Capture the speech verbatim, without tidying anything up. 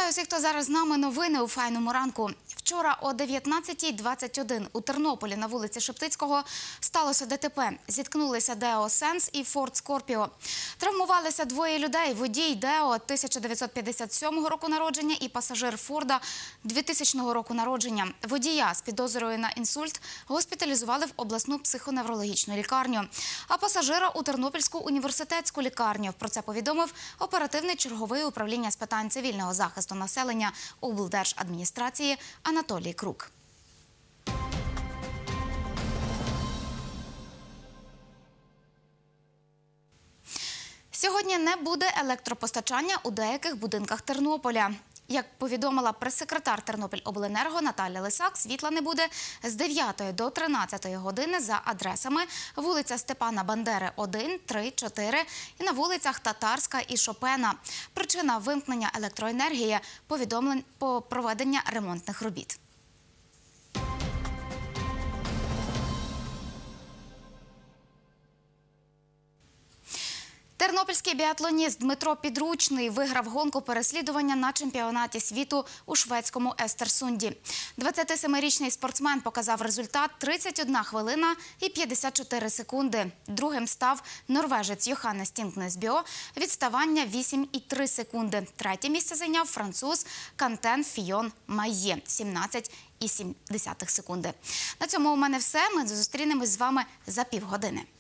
Вітаю всіх, хто зараз з нами. Новини у файному ранку. Вчора о дев'ятнадцятій двадцять один у Тернополі на вулиці Шептицького сталося ДТП. Зіткнулися Део Сенс і Форд Скорпіо. Травмувалися двоє людей – водій Део тисяча дев'ятсот п'ятдесят сьомого року народження і пасажир Форда двохтисячного року народження. Водія з підозрою на інсульт госпіталізували в обласну психоневрологічну лікарню, а пасажира – у Тернопільську університетську лікарню. Про це повідомив оперативний черговий управління з питань цивільного захисту населення облдержадміністрації Анатолій Крук. Сьогодні не буде електропостачання у деяких будинках Тернополя. Як повідомила прес-секретар Тернопільобленерго Наталя Лисак, світла не буде з дев'ятої до тринадцятої години за адресами вулиця Степана Бандери один, три, чотири і на вулицях Татарська і Шопена. Причина вимкнення електроенергії – повідомлень по проведення ремонтних робіт. Тернопільський біатлоніст Дмитро Підручний виграв гонку переслідування на чемпіонаті світу у шведському Естерсунді. двадцятисемирічний спортсмен показав результат тридцять одна хвилина і п'ятдесят чотири секунди. Другим став норвежець Йоханнес Тінгнесбьо, відставання вісім і три секунди. Третє місце зайняв француз Кантен Фійон Майє – сімнадцять і сім десятих секунди. На цьому у мене все. Ми зустрінемось з вами за півгодини.